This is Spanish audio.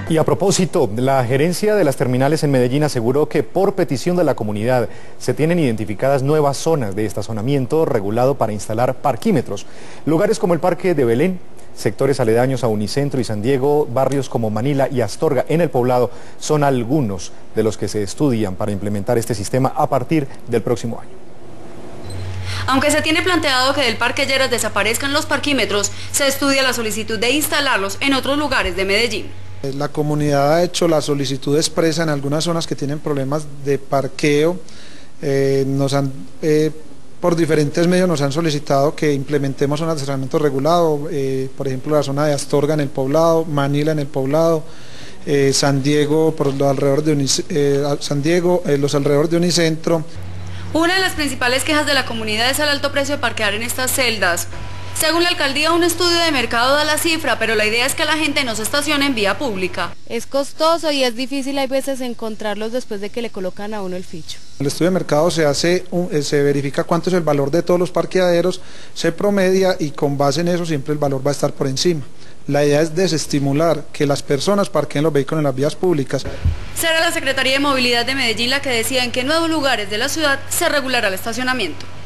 Y a propósito, la gerencia de las terminales en Medellín aseguró que por petición de la comunidad se tienen identificadas nuevas zonas de estacionamiento regulado para instalar parquímetros. Lugares como el Parque de Belén, sectores aledaños a Unicentro y San Diego, barrios como Manila y Astorga en el Poblado son algunos de los que se estudian para implementar este sistema a partir del próximo año. Aunque se tiene planteado que del Parque Lleras desaparezcan los parquímetros, se estudia la solicitud de instalarlos en otros lugares de Medellín. La comunidad ha hecho la solicitud expresa en algunas zonas que tienen problemas de parqueo. Por diferentes medios nos han solicitado que implementemos un estacionamiento regulado, por ejemplo la zona de Astorga en el Poblado, Manila en el Poblado, San Diego, por los alrededores de Unicentro. Una de las principales quejas de la comunidad es el alto precio de parquear en estas celdas. Según la alcaldía, un estudio de mercado da la cifra, pero la idea es que la gente no se estacione en vía pública. Es costoso y es difícil hay veces encontrarlos después de que le colocan a uno el ficho. El estudio de mercado se verifica cuánto es el valor de todos los parqueaderos, se promedia y con base en eso siempre el valor va a estar por encima. La idea es desestimular que las personas parqueen los vehículos en las vías públicas. Será la Secretaría de Movilidad de Medellín la que decida en qué nuevos lugares de la ciudad se regulará el estacionamiento.